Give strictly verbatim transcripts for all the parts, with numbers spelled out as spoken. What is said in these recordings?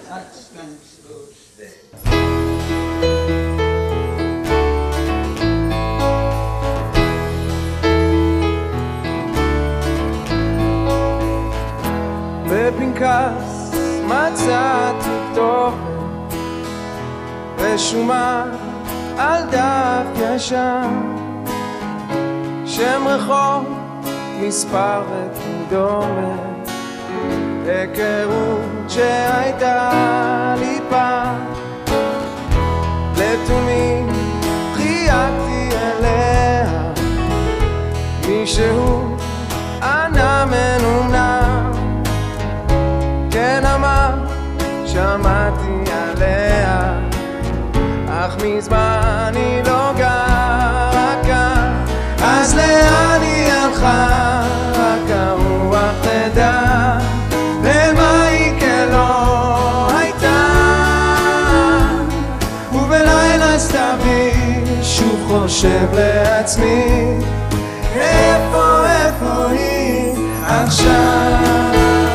Eins, ganz gut, בפנקס מצאתי כתובת רשומה על דף ישן, שם רחוב, מספר וקידומת, היכרות שהייתה לי פעם. לתומי חייגתי אליה, מישהו ענה מנומנם, כן אמר, שמעתי עליה, אך מזמן היא לא גרה כאן. אז לאן היא הלכה? רק הרוח תדע, למה היא כלא הייתה. ובלילה סתווי שוב חושב לעצמי, איפה, איפה היא עכשיו?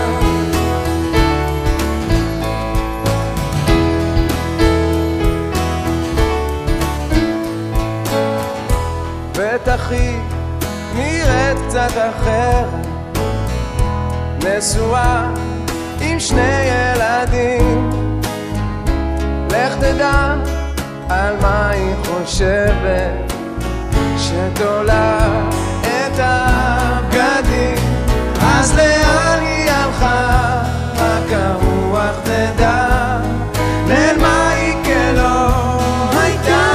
בטח היא נראית קצת אחרת, נשואה עם שני ילדים, לך תדע על מה היא חושבת שתולה את הבגדים. אז לאן היא הלכה? רק הרוח תדע, למה היא כלא הייתה.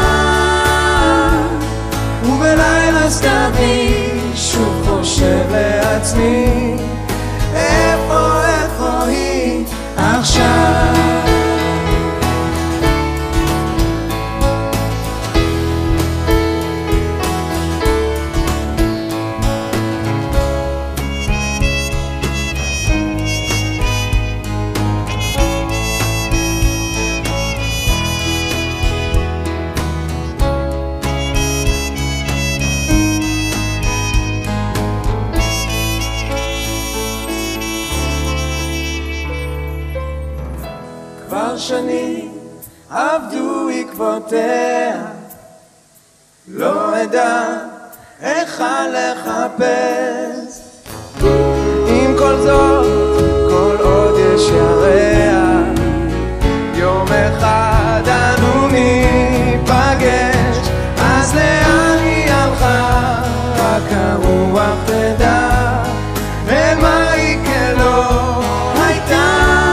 ובלילה סתווי שוב חושב לעצמי, איפה, איפה היא עכשיו? כבר שנים עבדו עקבותיה, לא אדע איך לחפש. עם כל זאת, כל עוד יש ירח, יום אחד אנו ניפגש. אז לאן היא הלכה? רק הרוח תדע, למה היא כלא הייתה.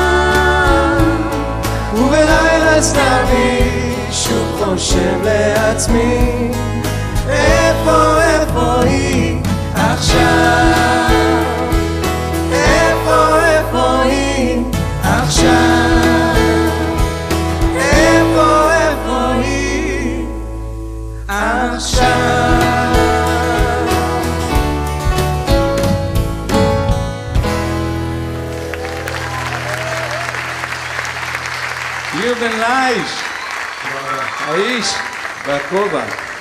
ובלילה סתווי שוב חושב לעצמי, איפה, איפה היא עכשיו? איפה, איפה היא עכשיו? איפה, איפה היא עכשיו? יובל לייש, האיש והכובע.